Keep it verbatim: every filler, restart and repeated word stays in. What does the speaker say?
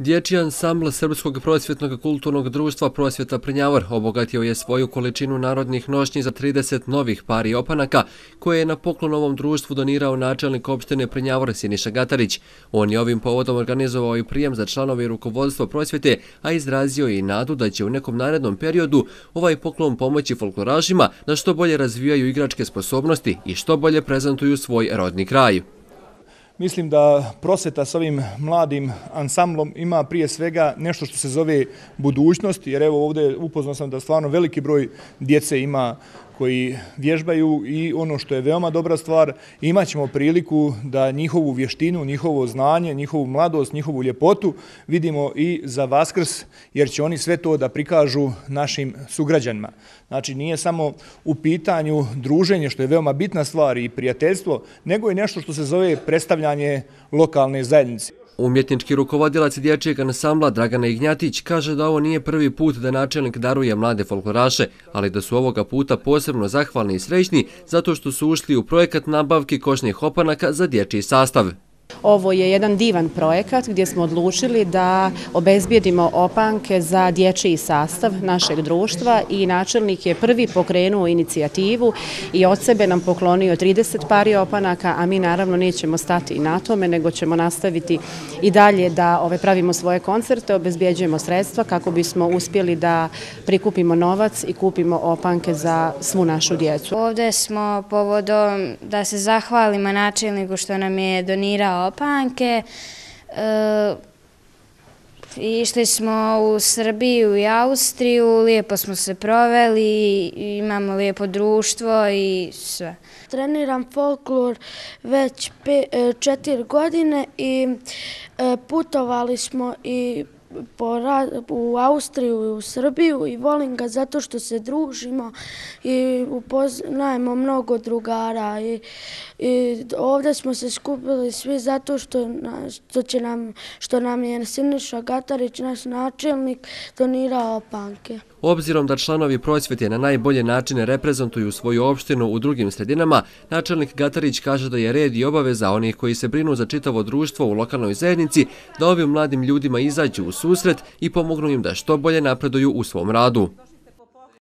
Dječji ansambl Srpskog prosvjetnog kulturnog društva Prosvjeta Prnjavor obogatio je svoju količinu narodnih nošnji za trideset novih pari opanaka koje je na poklon ovom društvu donirao načelnik opštine Prnjavor Siniša Gatarić. On je ovim povodom organizovao i prijem za članove i rukovodstvo prosvjete, a izrazio je i nadu da će u nekom narednom periodu ovaj poklon pomoći folklorašima da što bolje razvijaju igračke sposobnosti i što bolje prezentuju svoj rodni kraj. Mislim da prosvjeta s ovim mladim ansamblom ima prije svega nešto što se zove budućnost, jer evo ovdje upoznao sam da stvarno veliki broj djece ima koji vježbaju i ono što je veoma dobra stvar, imat ćemo priliku da njihovu vještinu, njihovo znanje, njihovu mladost, njihovu ljepotu vidimo i za Vaskrs, jer će oni sve to da prikažu našim sugrađanima. Znači nije samo u pitanju druženje, što je veoma bitna stvar i prijateljstvo, nego je nešto što se zove predstavljanje lokalne zajednice. Umjetnički rukovodilac dječjeg ansambla Dragana Ignjatić kaže da ovo nije prvi put da načelnik daruje mlade folkloraše, ali da su ovoga puta posebno zahvalni i srećni zato što su ušli u projekat nabavki košnih opanaka za dječji sastav. Ovo je jedan divan projekat gdje smo odlučili da obezbijedimo opanke za dječji sastav našeg društva i načelnik je prvi pokrenuo inicijativu i od sebe nam poklonio trideset pari opanaka, a mi naravno nećemo stati i na tome, nego ćemo nastaviti i dalje da ove pravimo svoje koncerte, obezbijeđujemo sredstva kako bismo uspjeli da prikupimo novac i kupimo opanke za svu našu djecu. Ovdje smo povodom da se zahvalimo načelniku što nam je donirao opanke. E, išli smo u Srbiju i Austriju, lijepo smo se proveli, imamo lijepo društvo i sve. Treniram folklor već pe, četiri godine i e, putovali smo i Po, u Austriju i u Srbiju i volim ga zato što se družimo i upoznajemo mnogo drugara i, i ovdje smo se skupili svi zato što, što, će nam, što nam je Siniša Gatarić, naš načelnik, donirao opanke. Obzirom da članovi prosvjete na najbolje načine reprezentuju svoju opštinu u drugim sredinama, načelnik Gatarić kaže da je red i obaveza onih koji se brinu za čitavo društvo u lokalnoj zajednici da ovim mladim ljudima izađu u susret i pomognu im da što bolje napreduju u svom radu.